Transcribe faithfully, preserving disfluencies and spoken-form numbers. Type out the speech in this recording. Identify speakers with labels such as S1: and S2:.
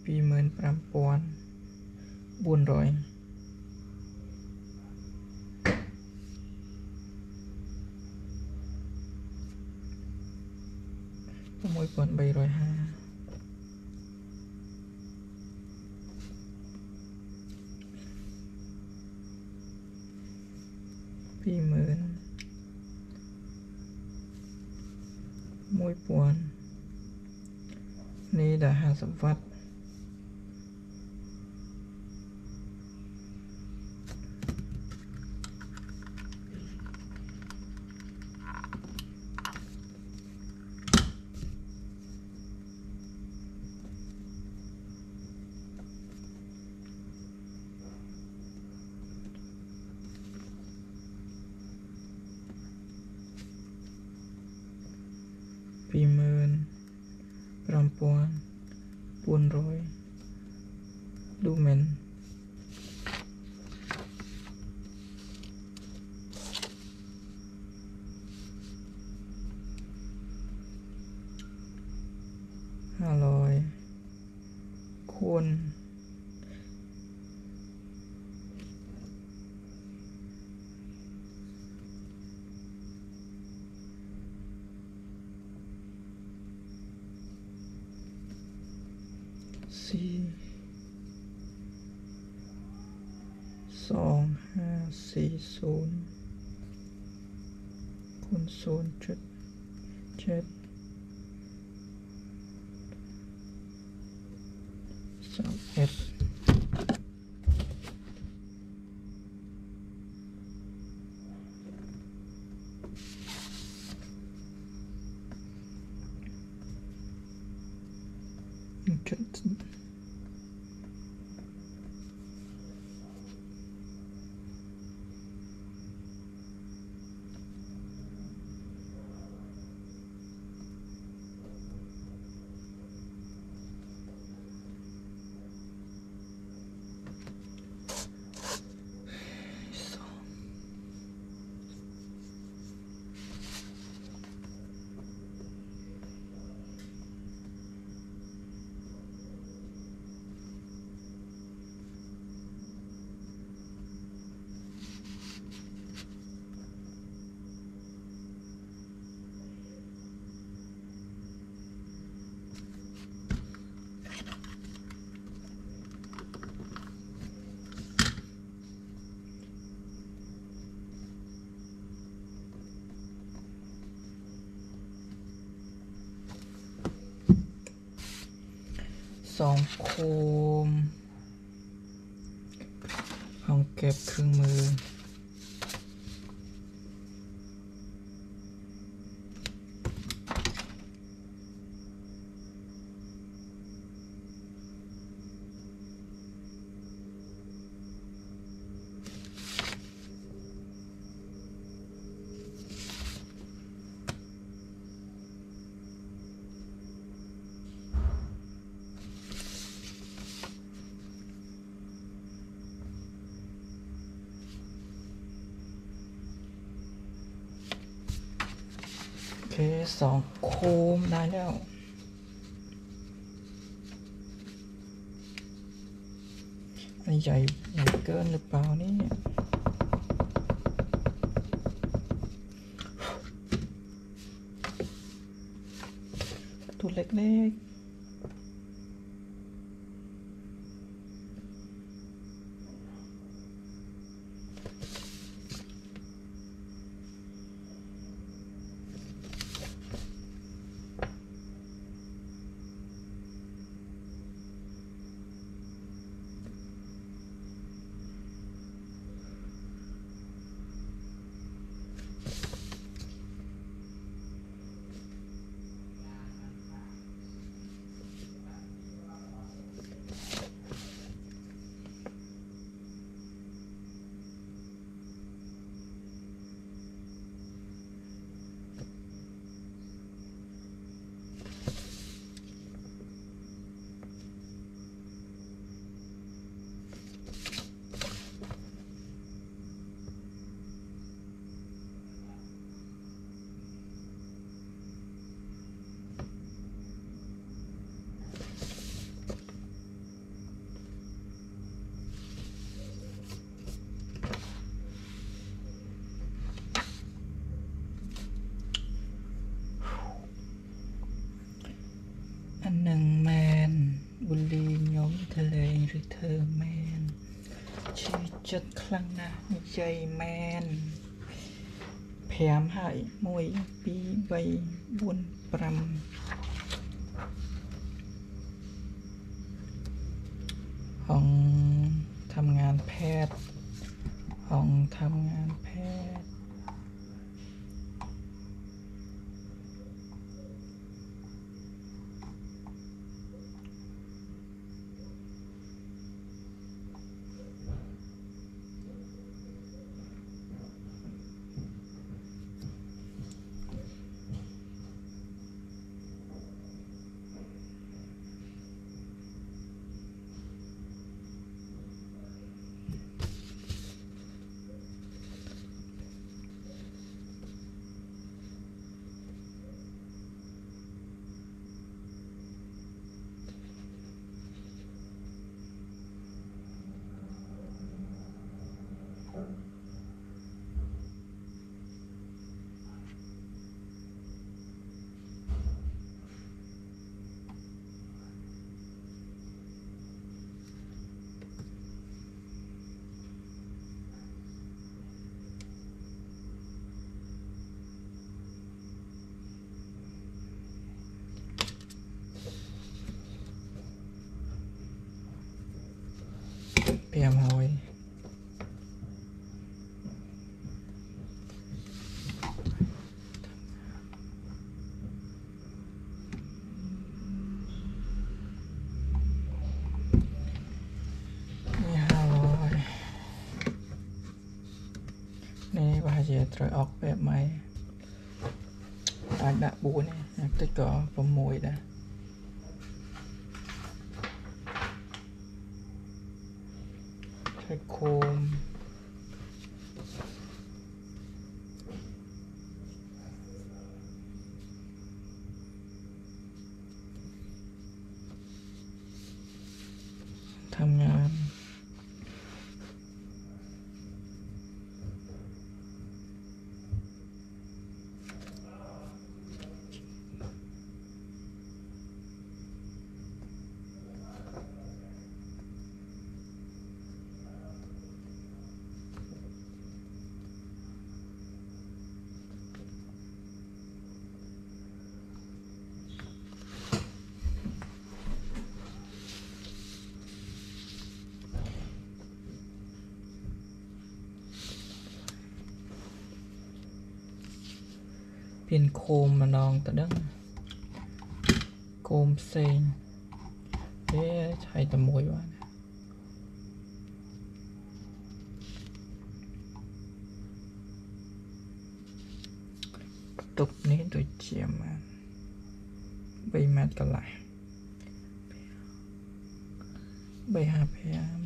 S1: ពីរម៉ឺនប្រាំពាន់បួនរយមួយពាន់បីរយហាពីរម៉ឺនមួយពាន់នេះដល់ห้าสิบវ៉ាត់ពីរម៉ឺនប្រាំពាន់បួនរយឌូមែនห้าร้อยคูณสี่สองห้าสี่ศูนย์คูณศูนย์จุดเจ็ดสามเอ็ดจุดสองโคมห้องเก็บเครื่องมือโอเคสองโคมได้แล้วอันใหญ่ใหญ่เกินหรือเปล่านี่ตัวเล็กๆบุลียมทะเลหรือเธอแมนชีวิตจัดครั้งนะใจแมนแผมหายมวยปีใบบุญปรำห้องทำงานแพทย์ห้องทำงานแพทย์เตรียมเอาไว้นี่ห้าร้อยนี่ว่าจะตรอยออกแบบไหมอาดะบูนี่อยากจะก่อประมวยนะใช้โคมทำงานเปลี่ยนโคมมานองตะดังโคมเซงเอ๊ะใช้ตะมวยวะตุกนี้ตัวเจียมมาใบแมทกันไหลใบหาพยายาม